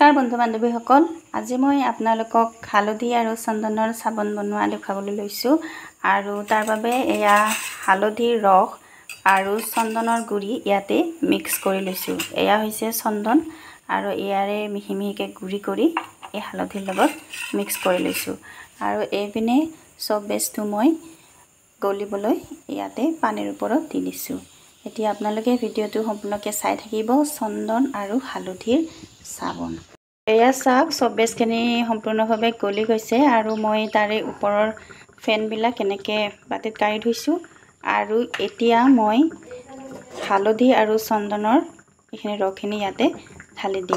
নমস্কাৰ বন্ধু বান্ধৱীসকল, আজি মই আপোনালোকক হালধি আৰু চন্দনৰ সাবন বনোৱা দেখাবলৈ লৈছো আৰু তাৰ বাবে এয়া হালধিৰ ৰস আৰু চন্দনৰ গুৰি ইয়াতে মিক্স কৰি লৈছো। এয়া হৈছে চন্দন আৰু ইয়াৰে মিহি মিহিকে গুৰি কৰি এই হালধিৰ লগত মিক্স কৰি লৈছো আৰু এইপিনে সব বস্তু মই গলিবলৈ ইয়াতে পানীৰ ওপৰত দি দিছো। এতিয়া আপোনালোকে ভিডিওটো সম্পূৰ্ণকৈ চাই থাকিব। চন্দন আৰু হালধিৰ সাবন এয়া চাওক, সব বেছখিনি সম্পূৰ্ণভাৱে গলি গৈছে আৰু মই তাৰে ওপৰৰ ফেনবিলাক এনেকৈ বাটিত কাঢ়ি থৈছোঁ আৰু এতিয়া মই হালধি আৰু চন্দনৰ এইখিনি ৰসখিনি ইয়াতে ঢালি দিম।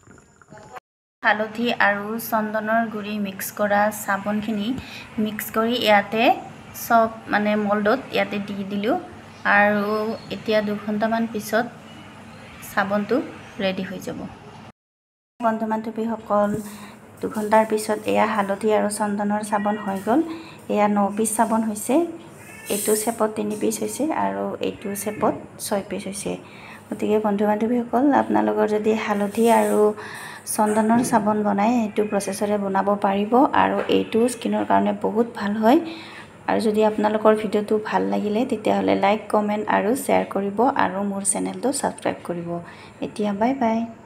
হালধি আৰু চন্দনৰ গুৰি মিক্স কৰা সাবনখিনি মিক্স কৰি ইয়াতে সব মল্ডত ইয়াতে দি দিলোঁ আৰু এতিয়া 2 ঘণ্টামান পিছত সাবনটো ৰেডি হৈ যাব। বন্ধু বান্ধৱীসকল, 2 ঘণ্টাৰ পিছত এয়া হালধি আৰু চন্দনৰ সাবন হৈ গ'ল। এয়া 9 পিচ সাবন হৈছে। এইটো চেপত 3 পিচ হৈছে আৰু এইটো চেপত 6 পিচ হৈছে। গতিকে বন্ধু বান্ধৱীসকল, আপোনালোকৰ যদি হালধি আৰু চন্দনৰ সাবন বনায় এইটো প্ৰচেছৰে বনাব পাৰিব আৰু এইটো স্কিনৰ কাৰণে বহুত ভাল হয়। আৰু যদি আপোনালোকৰ ভিডিওটো ভাল লাগিলে তেতিয়াহ'লে লাইক, কমেণ্ট আৰু শ্বেয়াৰ কৰিব আৰু মোৰ চেনেলটো ছাবস্ক্ৰাইব কৰিব। এতিয়া বাই বাই।